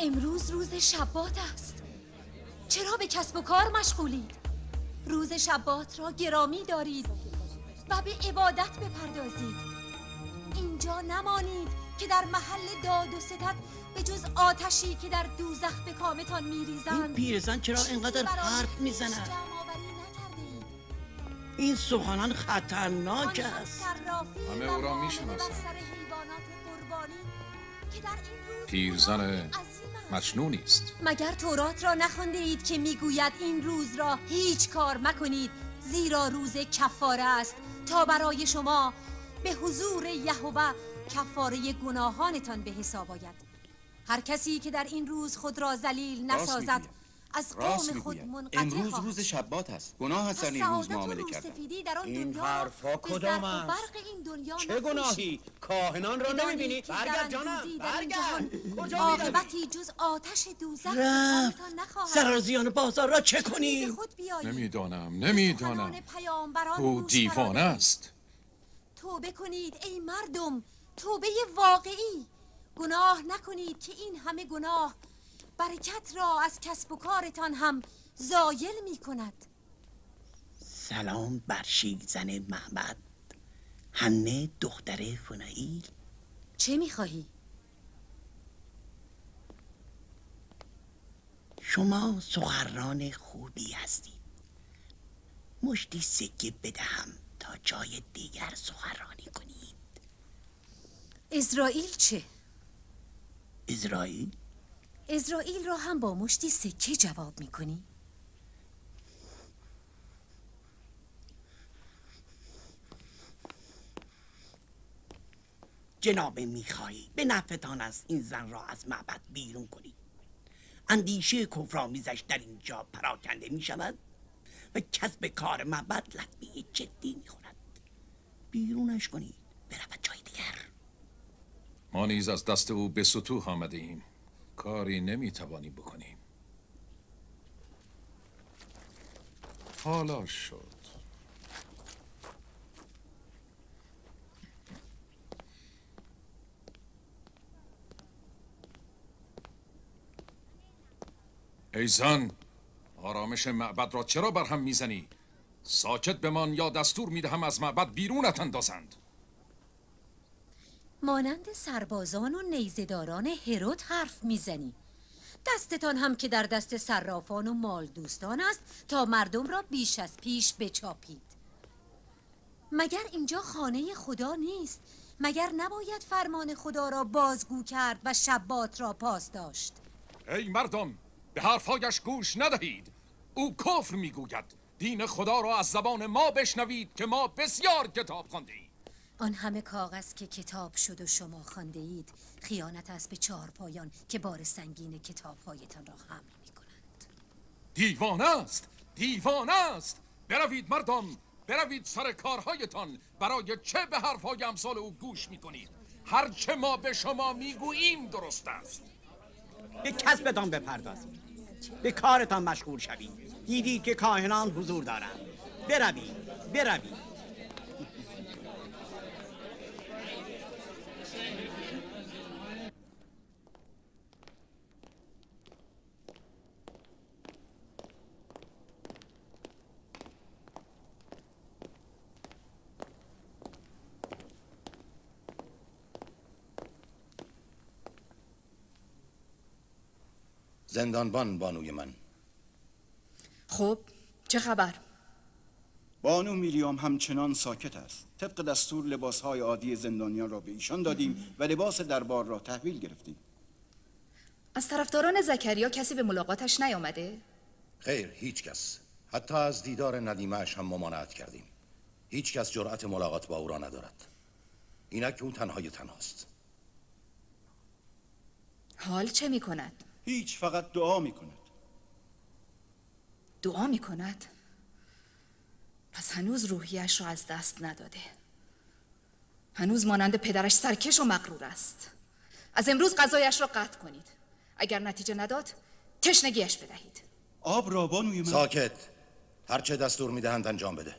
امروز روز شبات است. چرا به کسب و کار مشغولید؟ روز شبات را گرامی دارید و به عبادت بپردازید. اینجا نمانید که در محل داد و ستد به جز آتشی که در دوزخ به کامتان میریزند. این پیرزن چرا اینقدر حرف میزند؟ این سخنان خطرناک است. همه او را میشناسند. پیرزن مجنونی است. مگر تورات را نخوانده اید که میگوید این روز را هیچ کار مکنید، زیرا روز کفاره است تا برای شما به حضور یهوه کفاره گناهانتان به حساب آید. هر کسی که در این روز خود را ذلیل نسازد از قوم خود منقطع امروز روز شبات است. گناه است در این روز معامله کردن. این حرفا کدام است؟ چه گناهی؟ کاهنان را نمیبینی؟ برگرد جانم، برگرد. کجا عاقبتی جز آتش دوزخ رفت. سرازیان بازار را چه کنیم؟ نمیدانم. او دیوانه است. توبه کنید ای مردم، توبه واقعی. گناه نکنید که این همه گناه برکت را از کسب و کارتان هم زایل می کند. سلام بر شیرزن محمد، حنه دختر فنائیل. چه می خواهی؟ شما سخنران خوبی هستید. مشتی سکه بدهم تا جای دیگر سخنرانی کنید. اسرائیل چه؟ اسرائیل را هم با مشتی سکه جواب میکنی؟ جناب میخایی به نفعتان است این زن را از معبد بیرون کنید. اندیشه کفرآمیزش در اینجا پراکنده میشود و کسب کار معبد لطمه جدی میخورد. بیرونش کنید برود جای دیگر. ما نیز از دست او به سطوح آمده ایم، کاری نمیتوانیم بکنیم. حالا شد. ای زن، آرامش معبد را چرا برهم میزنی؟ ساکت بمان یا دستور میدهم از معبد بیرونت اندازند. مانند سربازان و نیزه‌داران هرود حرف میزنی. دستتان هم که در دست صرافان و مال دوستان است تا مردم را بیش از پیش بچاپید. مگر اینجا خانه خدا نیست؟ مگر نباید فرمان خدا را بازگو کرد و شبات را پاس داشت؟ ای مردم، به حرفایش گوش ندهید. او کفر میگوید. دین خدا را از زبان ما بشنوید که ما بسیار کتاب خوانده ایم. آن همه کاغذ که کتاب شد و شما خوانده اید خیانت است به چهارپایان که بار سنگین کتاب‌هایتان را حمل می‌کنند. دیوانه است. بروید مردم، بروید سر کارهایتان. برای چه به حرفهای امثال او گوش می‌کنید؟ هر چه ما به شما میگوییم درست است. به کسبتان بپردازید، به کارتان مشغول شوید. دیدید که کاهنان حضور دارند. بروید. زندانبان بانوی من. خب چه خبر؟ بانو میریام همچنان ساکت است. طبق دستور لباسهای عادی زندانیان را به ایشان دادیم و لباس دربار را تحویل گرفتیم. از طرفداران زکریا کسی به ملاقاتش نیامده؟ خیر، هیچ کس. حتی از دیدار ندیمه‌اش هم ممانعت کردیم. هیچ کس جرأت ملاقات با او را ندارد. اینک او تنهاست. حال چه میکند؟ هیچ، فقط دعا میکند. دعا میکند؟ پس هنوز روحیش را از دست نداده. هنوز مانند پدرش سرکش و مغرور است. از امروز غذایش را قطع کنید. اگر نتیجه نداد تشنگیش بدهید. آب را بانوی من. ساکت. هرچه دستور میدهند انجام بده.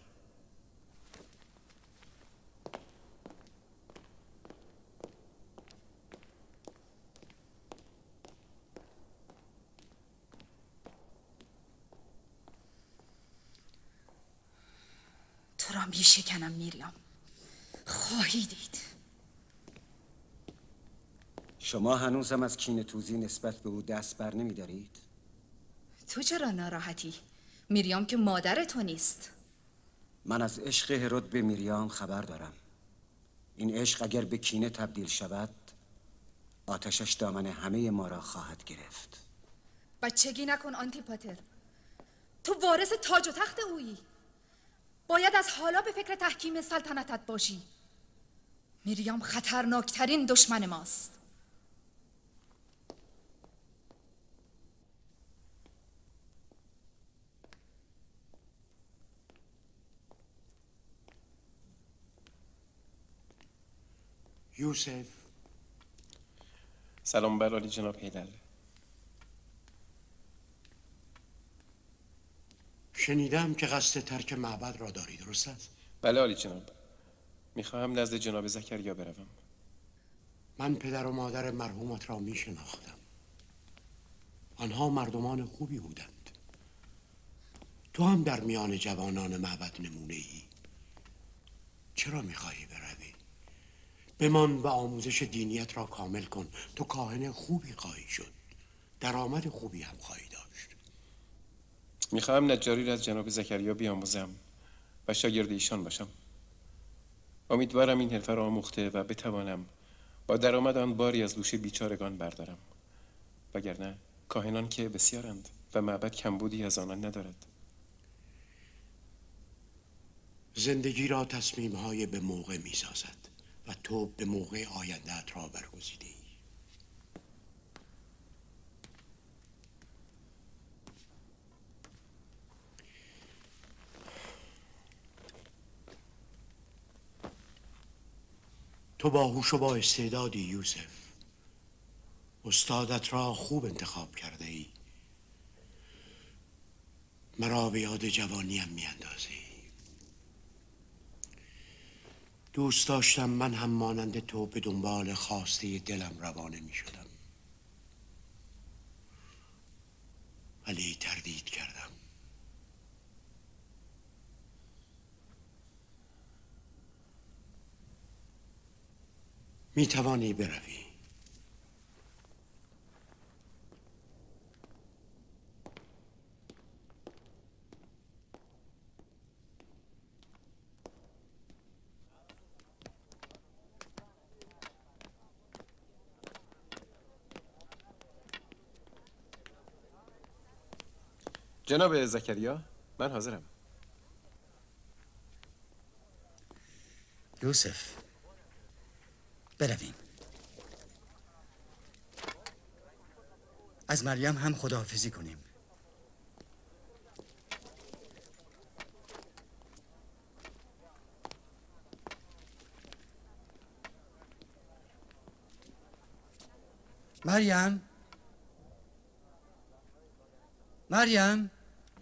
میشکنم میریام. خواهی دید. شما هنوزم از کینه‌توزی نسبت به او دست بر نمی‌دارید؟ تو چرا ناراحتی؟ میریام که مادر تو نیست. من از عشق هرود به میریام خبر دارم. این عشق اگر به کینه تبدیل شود، آتشش دامن همه ما را خواهد گرفت. بچگی نکن آنتیپاتر. تو وارث تاج و تخت اویی. باید از حالا به فکر تحکیم سلطنتت باشی. میریام خطرناکترین دشمن ماست. یوسف. سلام بر عالی جناب هیدر. شنیدم که قصد ترک معبد را داری، درست است؟ بله عالی جناب. میخواهم نزد جناب زکریا بروم. من پدر و مادر مرحومت را میشناختم. آنها مردمان خوبی بودند. تو هم در میان جوانان معبد نمونه ای. چرا میخواهی بروی؟ بمان و آموزش دینیت را کامل کن. تو کاهن خوبی خواهی شد. درآمد خوبی هم خواهی داشت. میخواهم نجاری را از جناب زکریا بیاموزم و شاگرد ایشان باشم. امیدوارم این حرفه را آموخته و بتوانم با درآمد آن باری از دوش بیچارگان بردارم. وگرنه کاهنان که بسیارند و معبد کمبودی از آنان ندارد. زندگی را تصمیم‌های به موقع می‌سازد و تو به موقع آینده‌ات را برگزیدی. تو باهوش و با استعدادی یوسف. استادت را خوب انتخاب کرده ای. مرا به یاد جوانیم میاندازی. دوست داشتم من هم مانند تو به دنبال خواسته دلم روانه می شدم، ولی تردید کردم. می توانی بروی. جناب زکریا، من حاضرم. یوسف، برویم. از مریم هم خداحافظی کنیم. مریم، مریم.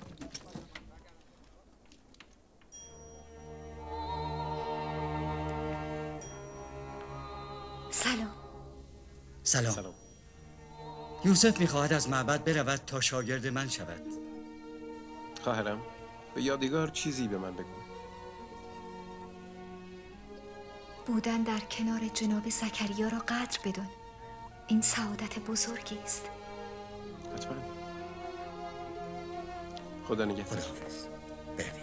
سلام. یوسف میخواهد از معبد برود تا شاگرد من شود. خواهرم، به یادگار چیزی به من بگو. بودن در کنار جناب زکریا را قدر بدون. این سعادت بزرگی است. حتما. خدا نگهدار. خداحافظ. برویم.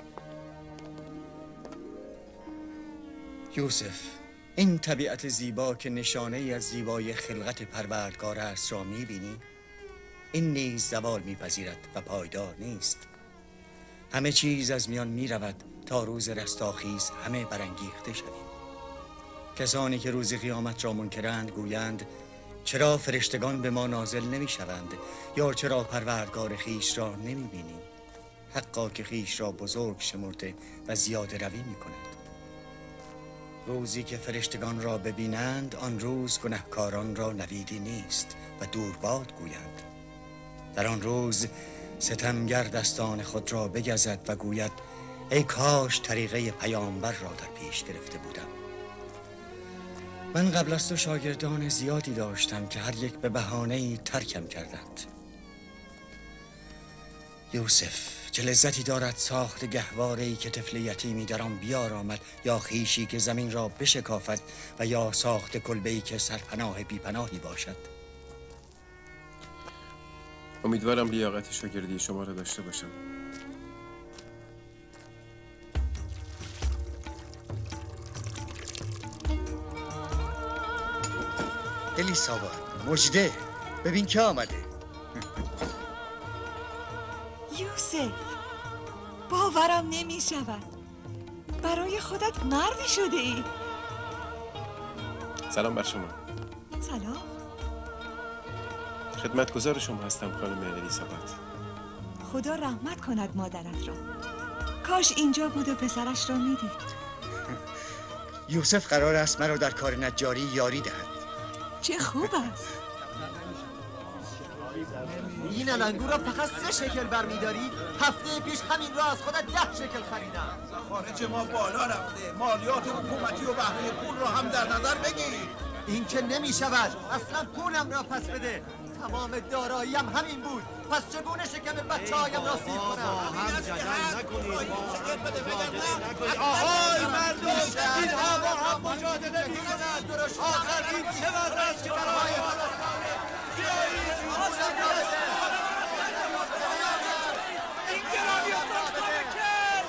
یوسف، این طبیعت زیبا که نشانه ای از زیبایی خلقت پروردگار است را می‌بینی؟ این نیز زوال می‌پذیرد و پایدار نیست. همه چیز از میان می‌رود تا روز رستاخیز همه برانگیخته شویم. کسانی که روز قیامت را منکرند گویند چرا فرشتگان به ما نازل نمی‌شوند یا چرا پروردگار خویش را نمی‌بینیم؟ حقا که خویش را بزرگ شمرده و زیاده روی می‌کند. روزی که فرشتگان را ببینند آن روز گنهکاران را نویدی نیست و دورباد گویند. در آن روز ستمگر دستان خود را بگزد و گوید ای کاش طریقه پیامبر را در پیش گرفته بودم. من قبل از تو شاگردان زیادی داشتم که هر یک به بهانه‌ای ترکم کردند. یوسف، چه لذتی دارد ساخت گهواره‌ای که طفل یتیمی در آن بیارامد، یا خویشی که زمین را بشکافد، و یا ساخت کلبه‌ای که سرپناه بی‌پناهی باشد. امیدوارم لیاقت شاگردی شما را داشته باشم. الیسابا، مژده، ببین که آمده. یوسف، باورم نمی شود برای خودت مردی شده ای. سلام بر شما. سلام. خدمتگزار شما هستم خانم الیسابت. خدا رحمت کند مادرت را. کاش اینجا بود و پسرش را میدید. یوسف قرار است مرا در کار نجاری یاری دهد. چه خوب است. این الانگو را فقط 3 شکل برمیداری؟ هفته پیش همین را از خودت 10 شکل خریدم. خارج ما بالا رفته، مالیات حکومتی و بهره پول را هم در نظر بگیر. این که نمی شود. اصلا پولم را پس بده. تمام داراییم همین بود. پس چگونه شکم بچه هایم را سیر کنم؟ هم جدل نکنید. آهای مردم، اینها با هم مجادله می کنند. آخر این چه وضع است که برای این گرامیان را کمک کرد.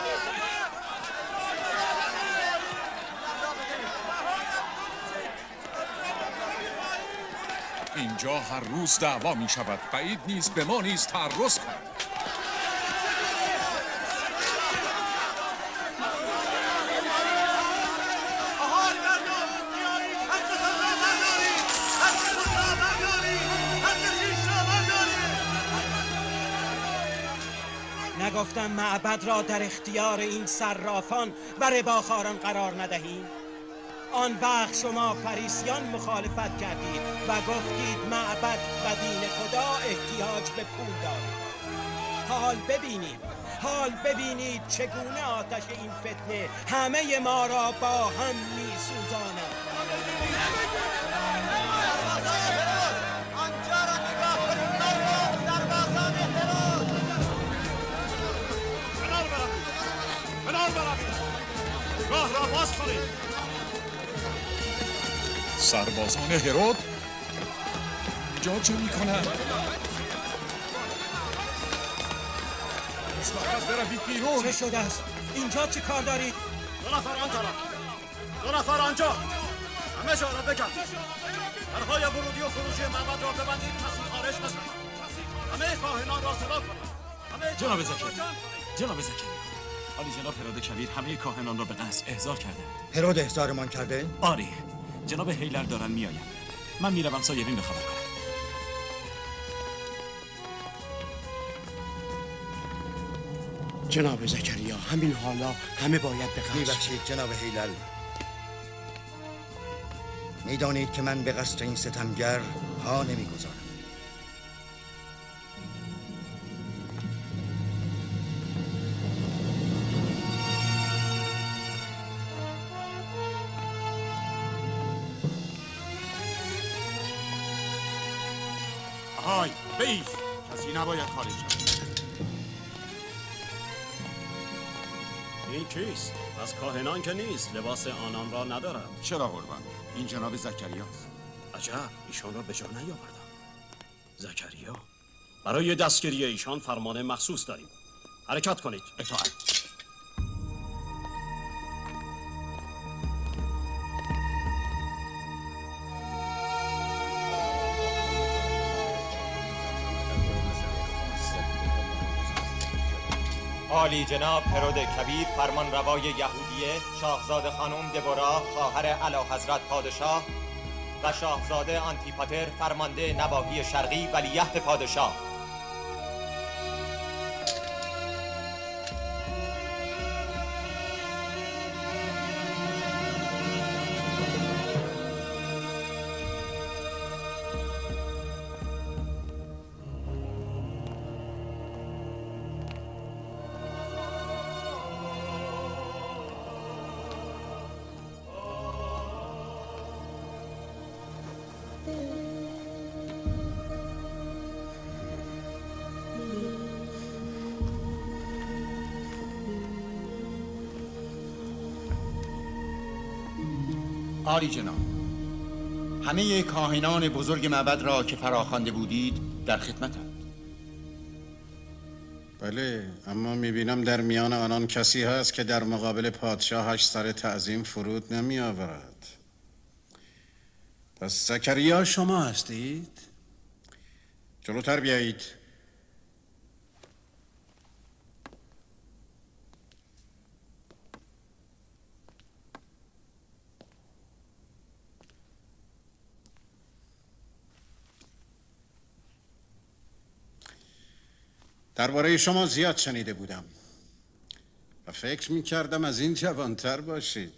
اینجا هر روز دعوا می شود. بعید نیست به ما نیز تعرض کند. نگفتم معبد را در اختیار این صرافان و رباخواران قرار ندهیم؟ آن وقت شما فریسیان مخالفت کردید و گفتید معبد و دین خدا احتیاج به پول دارد. حال ببینید چگونه آتش این فتنه همه ما را با هم می سوزاند. آنجا را نگاه کنید. سربازان هرود. کنار بروید. راه را باز کنید. سربازان هرود اینجا چه میکنند؟ اسمت بروید بیرون. چه شده است؟ اینجا چه کار دارید؟ 2 نفر آن طرف، 2 نفر آنجا. همه جا را بگرد. درهای ورودی و خروجی معبد را ببندید. کسی خارج نشود. همه کاهنان را صدا کنید. جناب زکریا، عالی جناب هرود کبیر همه کاهنان را به قصد احضار کردند. هرود احضارمان کرده؟ آری، جناب هیلر دارن میآیند. من میروم سایرین را خبر کنم. جناب زکریا، همین حالا همه باید به قصد. میبخشید جناب هیلل. میدانید که من به قصد این ستمگر ها نمیگذارم. آهای، بیش کسی نباید خارج شد. این کیست؟ از کاهنان که نیست، لباس آنان را ندارد. چرا قربان؟ این جناب زکریاست. عجب، ایشان را به جا نیاوردم. زکریا، برای دستگیری ایشان فرمان مخصوص داریم. حرکت کنید. اطاعت. عالی جناب هرود کبیر فرمانروای یهودیه، شاهزاده خانم دبورا خواهر اعلیحضرت پادشاه و شاهزاده آنتیپاتر فرمانده نواحی شرقی ولیعهد پادشاه. عالی جناب، همه کاهنان بزرگ معبد را که فراخوانده بودید در خدمتند. بله، اما میبینم در میان آنان کسی هست که در مقابل پادشاهش سر تعظیم فرود نمی آورد. پس زکریا شما هستید؟ جلوتر بیایید. درباره شما زیاد شنیده بودم و فکر می کردم از این جوانتر باشید.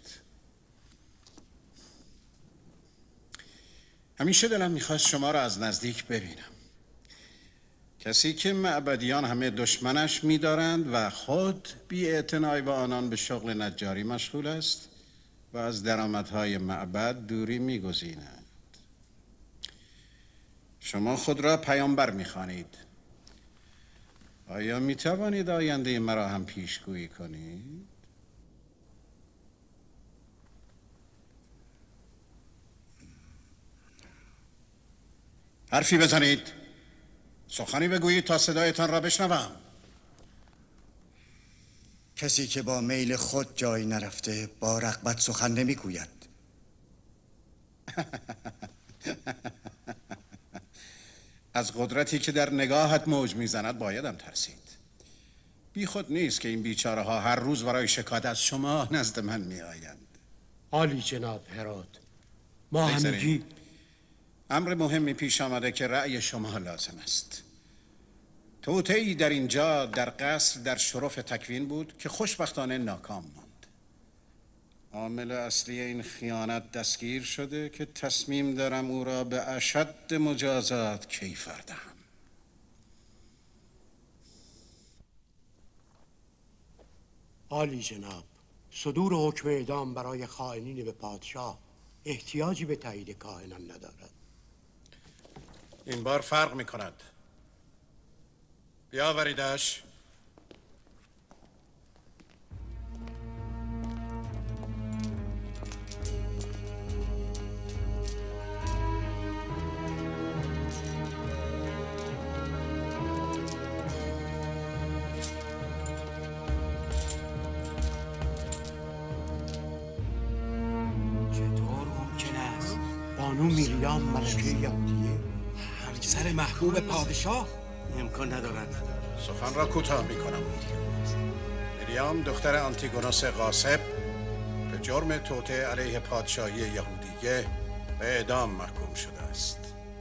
همیشه دلم میخواست شما را از نزدیک ببینم. کسی که معبدیان همه دشمنش می‌دارند و خود بی‌اعتنایی با آنان به شغل نجاری مشغول است و از درآمدهای معبد دوری می‌گزیند. شما خود را پیامبر می‌خوانید. آیا می‌توانید آینده مرا هم پیشگویی کنید؟ حرفی بزنید. سخنی بگویید تا صدایتان را بشنوم. کسی که با میل خود جایی نرفته با رغبت سخن نمیگوید. از قدرتی که در نگاهت موج میزند بایدم ترسید. بی خود نیست که این بیچاره ها هر روز برای شکایت از شما نزد من می آیند. عالی جناب هرود، ما همگی امر مهمی پیش آمده که رأی شما لازم است. توطئه‌ای در اینجا در قصر در شرف تکوین بود که خوشبختانه ناکام ماند. عامل اصلی این خیانت دستگیر شده که تصمیم دارم او را به اشد مجازات کیفر دهم. عالی جناب، صدور حکم اعدام برای خائنین به پادشاه احتیاجی به تایید کاهنان ندارد. این بار فرق می کند. بیاوریدش. چطور ممکن است بانو میریام ملکه یهودیه همسر محبوب پادشاه؟ امکان ندارد. سخن را کوتاه می کنم. میریام دختر آنتیگونوس غاصب به جرم توطئه علیه پادشاهی یهودیه به اعدام محکوم شده است.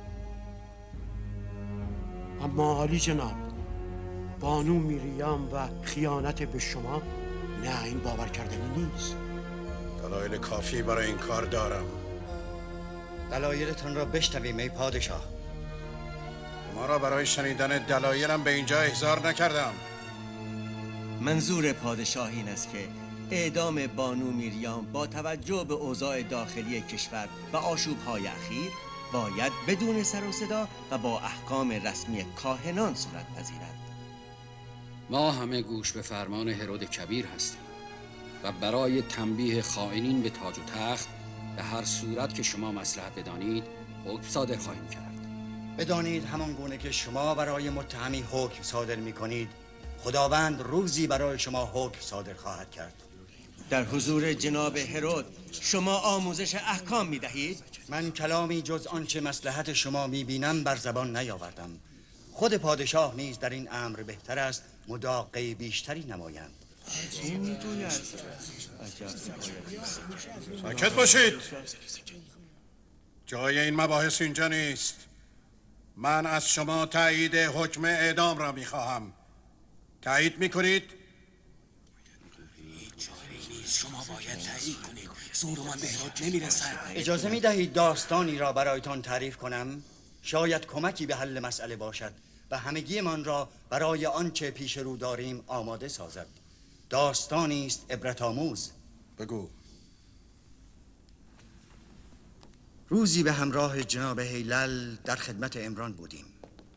اما عالی جناب، بانو میریام و خیانت به شما، نه این باور کردنی نیست. دلایل کافی برای این کار دارم. دلایلتان را بشنویم ای پادشاه. ما را برای شنیدن دلایلم به اینجا احضار نکردم. منظور پادشاه این است که اعدام بانو میریام با توجه به اوضاع داخلی کشور و آشوب‌های اخیر باید بدون سر و صدا و با احکام رسمی کاهنان صورت پذیرد. ما همه گوش به فرمان هرود کبیر هستیم و برای تنبیه خائنین به تاج و تخت به هر صورت که شما مصلحت بدانید حکم صادر خواهیم کرد. بدانید همان گونه که شما برای متهمی حکم صادر می کنید، خداوند روزی برای شما حکم صادر خواهد کرد. در حضور جناب هرود شما آموزش احکام می دهید؟ من کلامی جز آنچه مصلحت شما می بینم بر زبان نیاوردم. خود پادشاه نیز در این امر بهتر است مداقه بیشتری نمایند. چی میگوید؟ ساکت باشید. جای این مباحث اینجا نیست. من از شما تایید حکم اعدام را میخواهم. تایید میکنید؟ شما باید تایید کنید. زورمان به هرود نمیرسد. اجازه می دهید داستانی را برایتان تعریف کنم؟ شاید کمکی به حل مسئله باشد و همگی من را برای آنچه پیش رو داریم آماده سازد. داستانی است عبرت آموز. بگو. روزی به همراه جناب هیلل در خدمت عمران بودیم.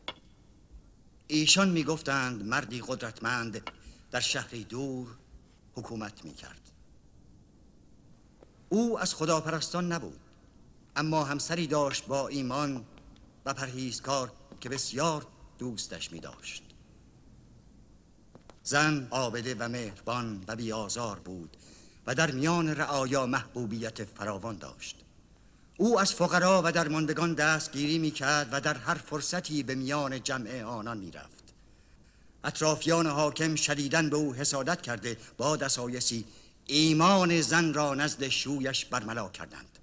ایشان می گفتند مردی قدرتمند در شهری دور حکومت می کرد. او از خداپرستان نبود، اما همسری داشت با ایمان و پرهیزکار که بسیار دوستش می داشت. زن عابده و مهربان و بیازار بود و در میان رعایا محبوبیت فراوان داشت. او از فقرا و درماندگان دستگیری می کرد و در هر فرصتی به میان جمع آنان می رفت. اطرافیان حاکم شدیداً به او حسادت کرده با دسایسی ایمان زن را نزد شویش برملا کردند.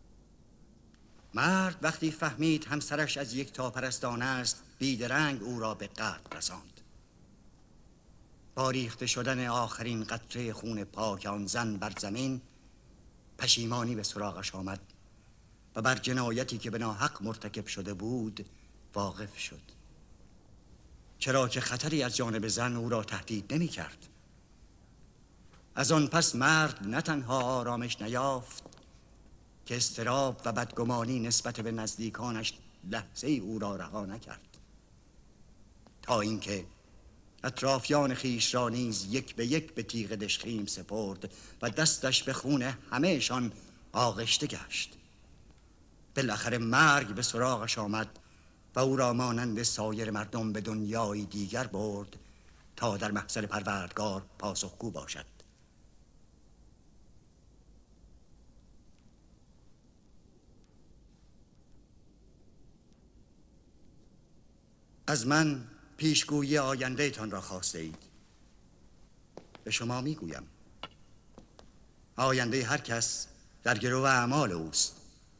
مرد وقتی فهمید همسرش از یکتاپرستان است بیدرنگ او را به قتل رساند. با ریخته شدن آخرین قطره خون پاک آن زن بر زمین پشیمانی به سراغش آمد و بر جنایتی که به ناحق مرتکب شده بود واقف شد، چرا که خطری از جانب زن او را تهدید نمی کرد. از آن پس مرد نه تنها آرامش نیافت که اضطراب و بدگمانی نسبت به نزدیکانش لحظه ای او را رها نکرد، تا اینکه اطرافیان خویش را نیز یک به یک به تیغ دژخیم سپرد و دستش به خون همهشان آغشته گشت. بالاخره مرگ به سراغش آمد و او را مانند سایر مردم به دنیای دیگر برد تا در محضر پروردگار پاسخگو باشد. از من پیشگویی آینده تان را خواسته اید. به شما میگویم آینده هر کس در گرو اعمال اوست.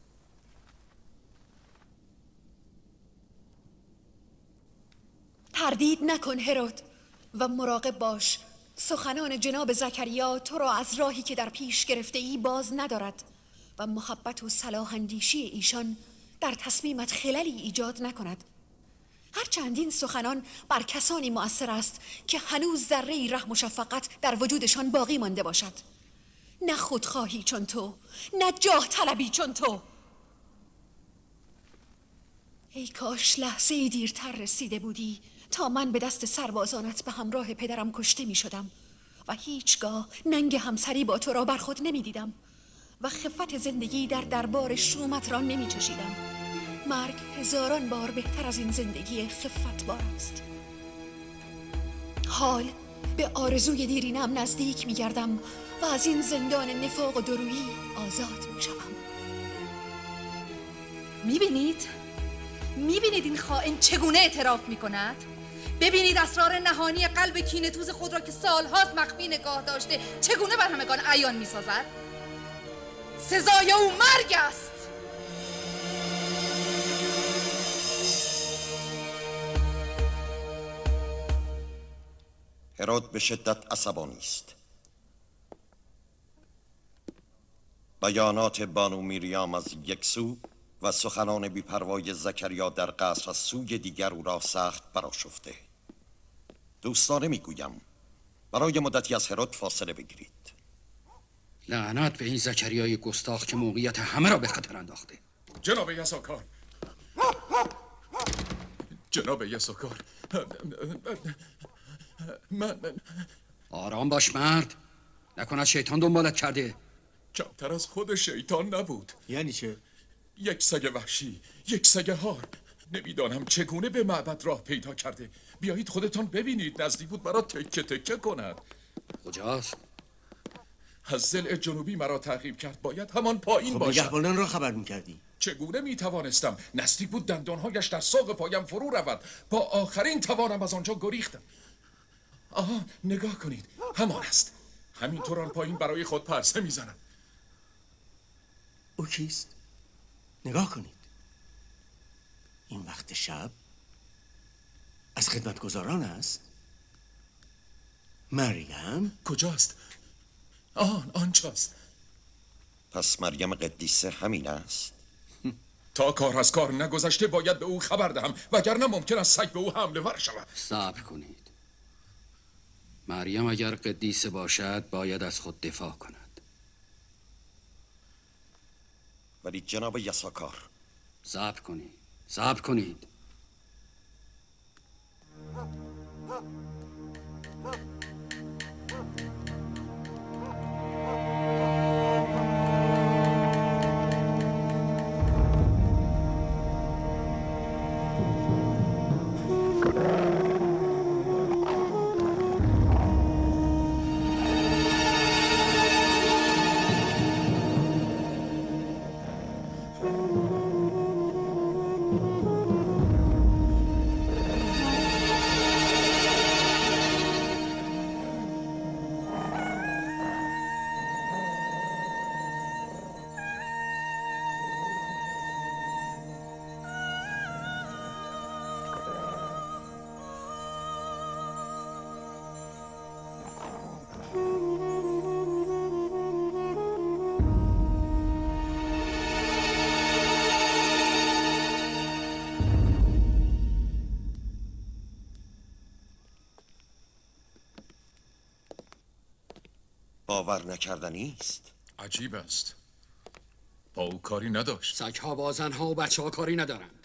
تردید نکن هرود و مراقب باش. سخنان جناب زکریا تو را از راهی که در پیش گرفته ای باز ندارد و محبت و صلاح اندیشی ایشان در تصمیمت خللی ایجاد نکند. هرچند این سخنان بر کسانی مؤثر است که هنوز ذره‌ای رحم و شفقت در وجودشان باقی مانده باشد. نه خودخواهی چون تو، نه جاه طلبی چون تو. ای کاش لحظه‌ای دیرتر رسیده بودی تا من به دست سربازانت به همراه پدرم کشته می شدم و هیچگاه ننگ همسری با تو را بر خود نمی دیدم و خفت زندگی در دربار شومت را نمی چشیدم. مرگ هزاران بار بهتر از این زندگی خفت بار است. حال به آرزوی دیرینم نزدیک می گردم و از این زندان نفاق و درویی آزاد می شدم. می بینید این خائن چگونه اعتراف می کند؟ ببینید اسرار نهانی قلب کینه‌توز خود را که سالهاست مخفی نگاه داشته چگونه بر همگان عیان می سازد؟ سزای او مرگ است. هرود به شدت عصبانی است. بیانات بانو میریام از یک سو و سخنان بی‌پروای زکریا در قصر از سوی دیگر او را سخت برآشفته. دوستانه میگویم برای مدتی از هرود فاصله بگیرید. لعنت به این زکریای گستاخ که موقعیت همه را به خطر انداخته. جناب یساکار، جناب یساکار، من آرام باش مرد، نکند شیطان دنبالت کرده. کمتر از خود شیطان نبود. یعنی چه؟ یک سگ وحشی، یک سگ هار. نمیدانم چگونه به معبد راه پیدا کرده. بیایید خودتان ببینید، نزدیک بود مرا تکه تکه کند. کجاست؟ از ضلع جنوبی مرا تعقیب کرد. باید همان پایین باشد. نگهبانان را خبر میکردی؟ چگونه میتوانستم؟ نزدیک بود دندانهایش در ساق پایم فرو رود. با آخرین توانم از آنجا گریختم. آها، نگاه کنید، همان است. همینطور آن پایین برای خود پرسه میزنم. او کیست؟ نگاه کنید. این وقت شب از خدمتگزاران است. مریم کجاست؟ آنجاست. پس مریم قدیسه همین است؟ تا کار از کار نگذشته باید به او خبر دهم، وگرنه ممکن است سگ به او حمله ور شود. صبر کنید. مریم اگر قدیسه باشد باید از خود دفاع کند. ولی جناب یساکار، صبر کنید. باور نکردنی است. عجیب است. با او کاری نداشت. سگ‌ها با زن‌ها و بچه‌ها کاری ندارند.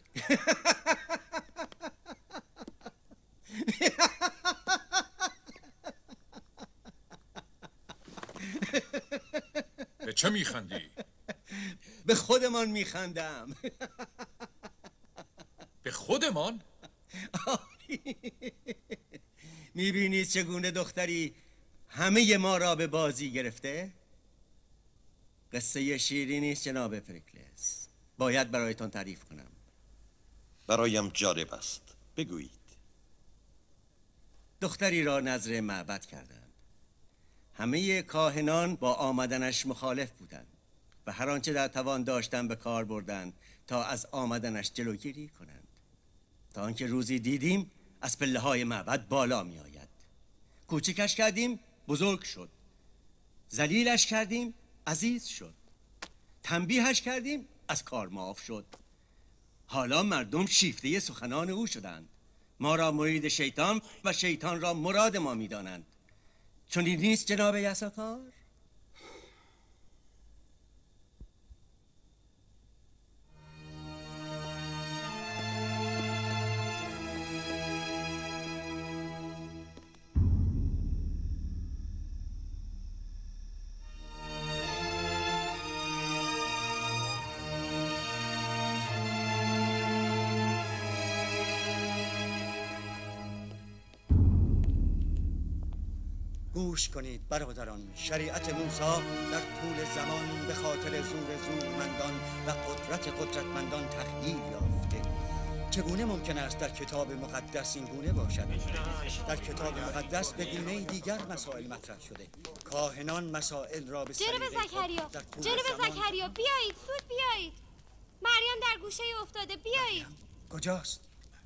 به چه میخندی؟ به خودمان میخندم. به خودمان؟ میبینید چگونه دختری همه ما را به بازی گرفته؟ قصه شیرینی است جناب پریکلس. باید برایتان تعریف کنم. برایم جالب است. بگویید. دختری را نذر معبد کردند. همه کاهنان با آمدنش مخالف بودند و هر آنچه در توان داشتن به کار بردند تا از آمدنش جلوگیری کنند، تا آنکه روزی دیدیم از پله‌های معبد بالا می آید. کوچکش کردیم بزرگ شد، ذلیلش کردیم عزیز شد، تنبیهش کردیم از کار معاف شد. حالا مردم شیفته سخنان او شدند. ما را مرید شیطان و شیطان را مراد ما می دانند. چون این نیست جناب یساکار؟ گوش کنید برادران، شریعت موسی در طول زمان به خاطر زورمندان و قدرتمندان تغییر یافته. چگونه ممکن است در کتاب مقدس این گونه باشد؟ در کتاب مقدس به گونه دیگر مسائل مطرح شده. کاهنان مسائل را به جناب زکریا، بیایید، زود بیایید. مریم در گوشه افتاده، بیایید. کجاست؟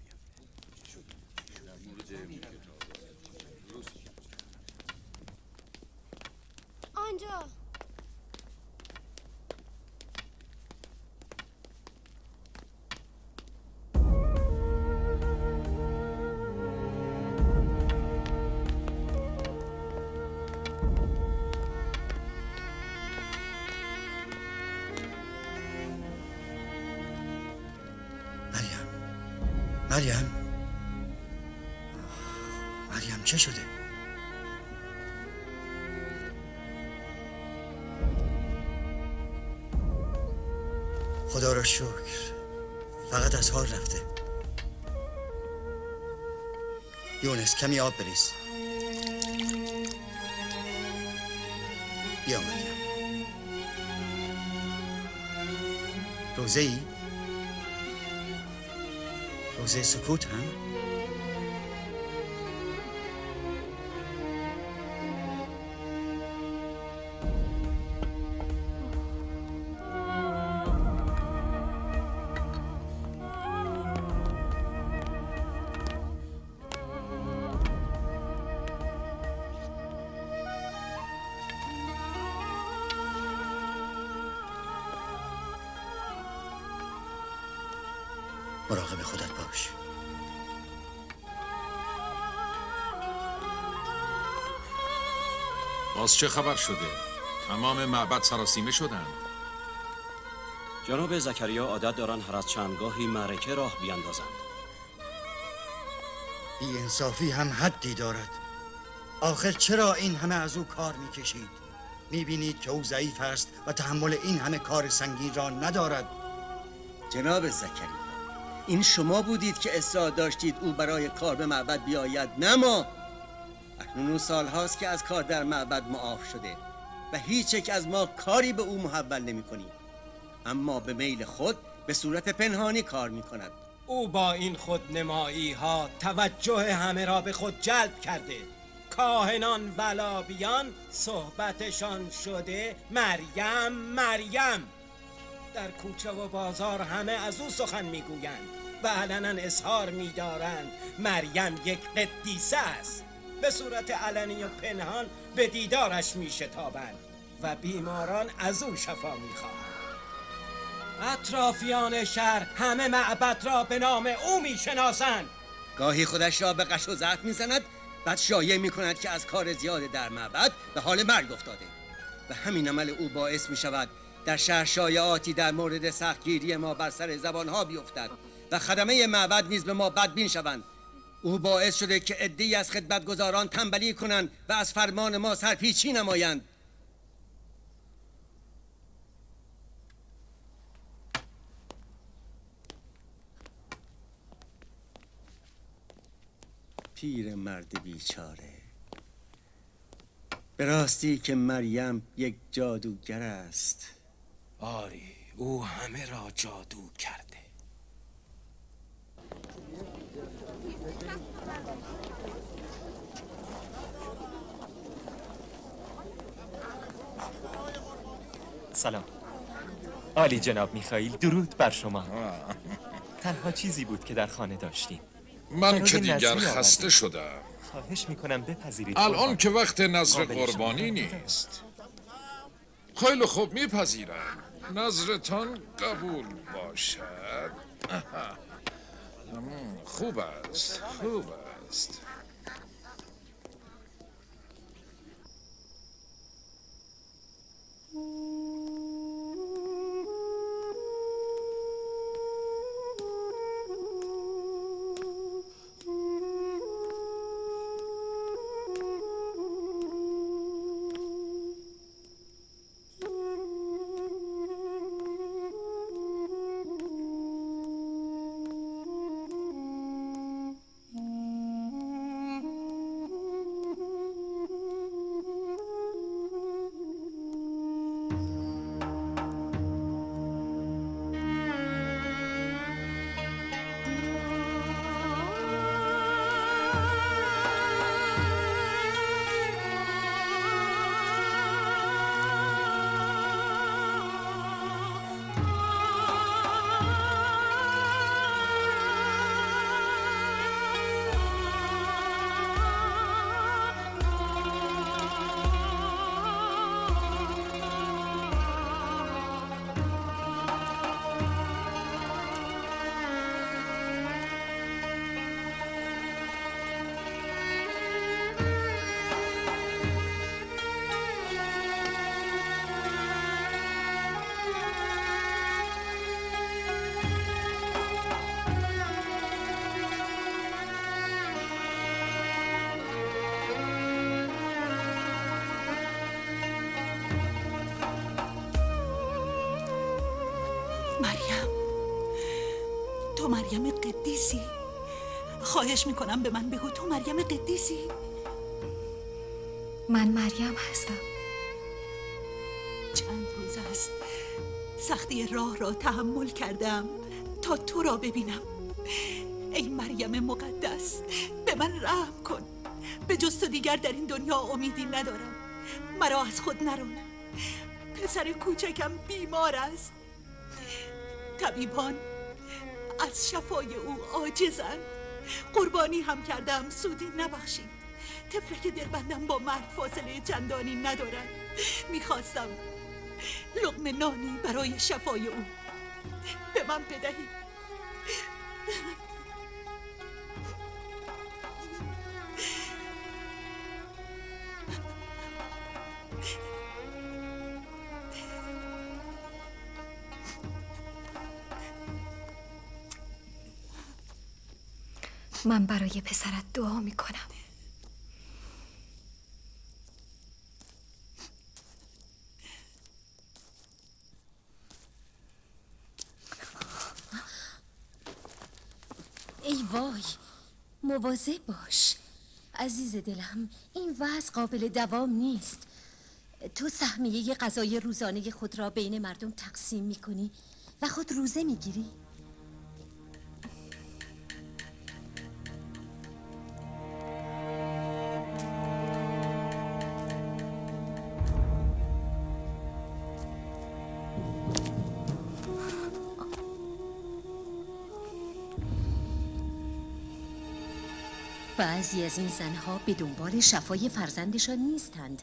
آنجا. مریم چه شده؟ خدا را شکر، فقط از حال رفته. یونس کمی آب بریز. بیا مریم. روزه ای؟ روزه سکوت هم؟ مراقب خودت باش. باز چه خبر شده؟ تمام معبد سراسیمه شدند. جناب زکریا عادت دارن هر از چندگاهی معرکه راه بیاندازند. بی انصافی هم حدی دارد. آخر چرا این همه از او کار میکشید؟ میبینید که او ضعیف است و تحمل این همه کار سنگین را ندارد. جناب زکریا، این شما بودید که اصرار داشتید او برای کار به معبد بیاید، نه ما. اکنون سال هاست که از کار در معبد معاف شده و هیچ یک از ما کاری به او محول نمی کنیم. اما به میل خود به صورت پنهانی کار می کند. او با این خودنمایی ها توجه همه را به خود جلب کرده. کاهنان ولابیان صحبتشان شده مریم مریم. در کوچه و بازار همه از او سخن میگویند و علنا اظهار می‌دارند مریم یک قدیسه است. به صورت علنی و پنهان به دیدارش میشتابند و بیماران از او شفا میخواهند. اطرافیان شهر همه معبد را به نام او میشناسند. گاهی خودش را به قش و ضرب میزند بعد شایعه میکند که از کار زیاد در معبد به حال مرگ افتاده و همین عمل او باعث میشود در شهر شایعاتی در مورد سختگیری ما بر سر زبانها بیفتد و خدمه معبد نیز به ما بدبین شوند. او باعث شده که عده‌ای از خدمتگزاران تنبلی کنند و از فرمان ما سرپیچی نمایند. پیر مرد بیچاره، به راستی که مریم یک جادوگر است. آری، او همه را جادو کرده. سلام. عالی جناب میخائیل، درود بر شما. تنها چیزی بود که در خانه داشتیم. من که دیگر خسته شدم. خواهش میکنم بپذیرید. الان که وقت نظر قربانی نیست. خیلی خوب میپذیرم. نظرتان قبول باشد. خوب است، خوب است. تو مریم قدیسی؟ خواهش میکنم به من بگو، تو مریم قدیسی؟ من مریم هستم. چند روز است سختی راه را تحمل کردم تا تو را ببینم. ای مریم مقدس، به من رحم کن. به جز تو دیگر در این دنیا امیدی ندارم. مرا از خود نران. پسر کوچکم بیمار است. طبیبان از شفای او عاجزند. قربانی هم کردم، سودی نبخشید. طفلک دلبندم با مرگ فاصله چندانی ندارد. میخواستم لقمه نانی برای شفای او به من بدهید. من برای پسرت دعا میکنم. ای وای، مواظب باش عزیز دلم. این وضع قابل دوام نیست. تو سهمیه غذای روزانه خود را بین مردم تقسیم میکنی و خود روزه میگیری. بعضی از این زنها به دنبال شفای فرزندشان نیستند،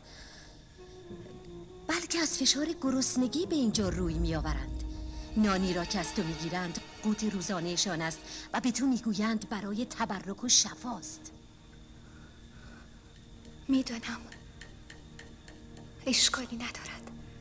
بلکه از فشار گرسنگی به اینجا روی می آورند. نانی را که از تو می گیرند قوت روزانهشان است و به تو می گویند برای تبرک و شفاست. میدونم اشکالی ندارد.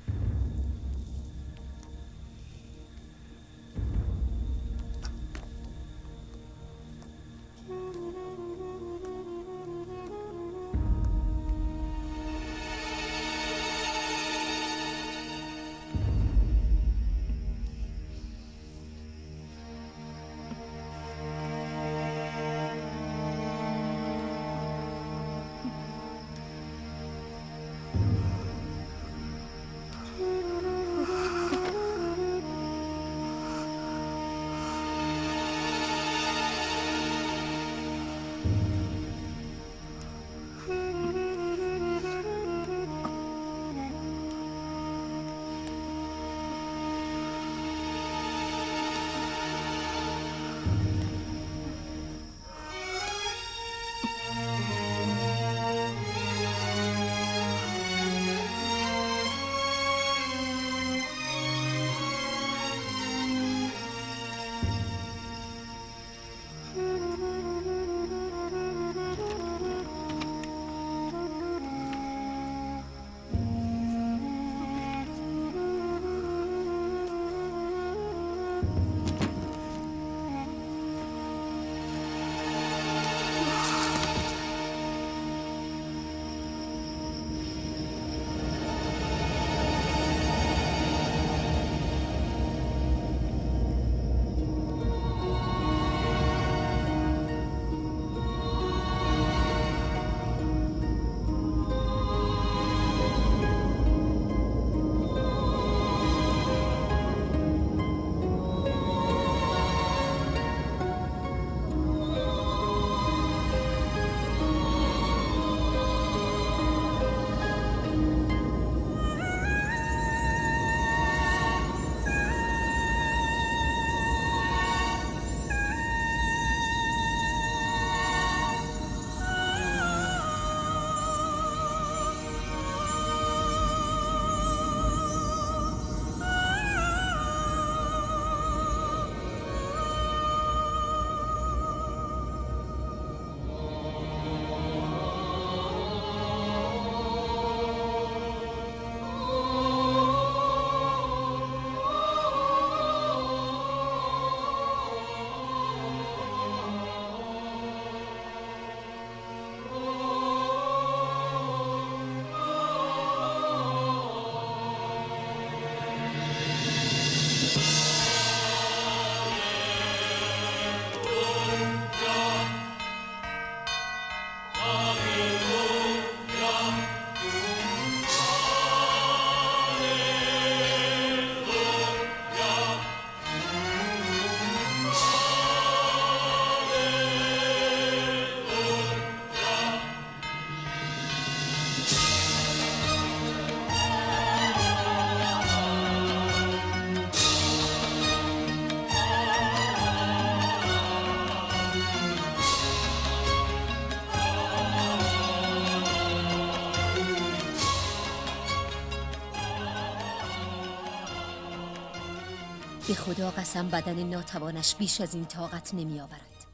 به خدا قسم بدن ناتوانش بیش از این طاقت نمی آورد.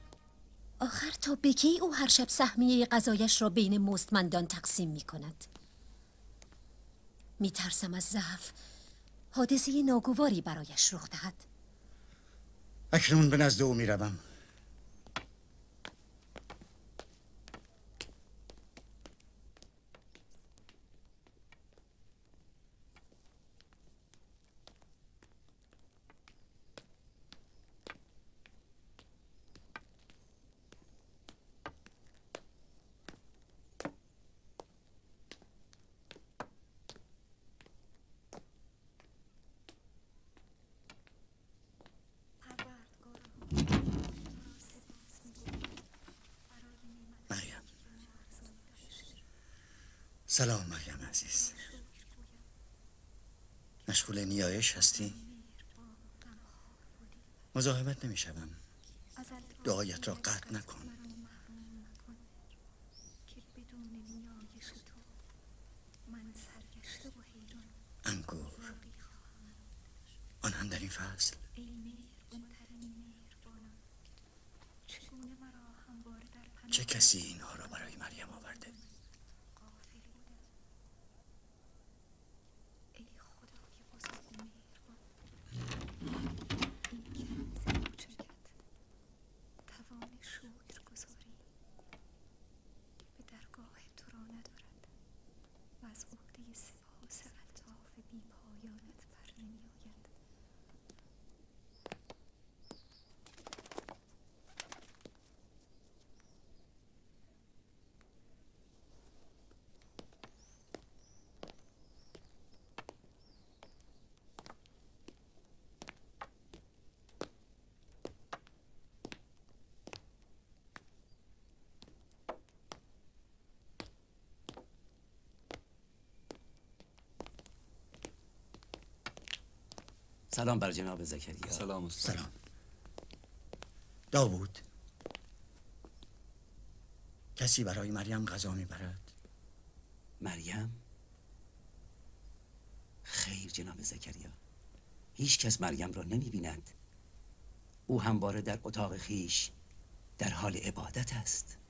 آخر تا به کی او هر شب سهمیه غذایش را بین مستمندان تقسیم می کند؟ می ترسم از ضعف حادثه ناگواری برایش رخ دهد. اکنون به نزد او می روم. سلام مریم عزیز. مشغول نیایش هستی؟ مزاحمت نمیشوم. دعایت را قطع نکن. انگور آن هم در این فصل؟ چه کسی اینها را برای مریم آورده؟ سلام بر جناب زکریا. سلام استاد. سلام. داوود، کسی برای مریم غذا میبرد؟ مریم؟ خیر جناب زکریا، هیچ کس مریم را نمی بیند. او همواره در اتاق خیش در حال عبادت است.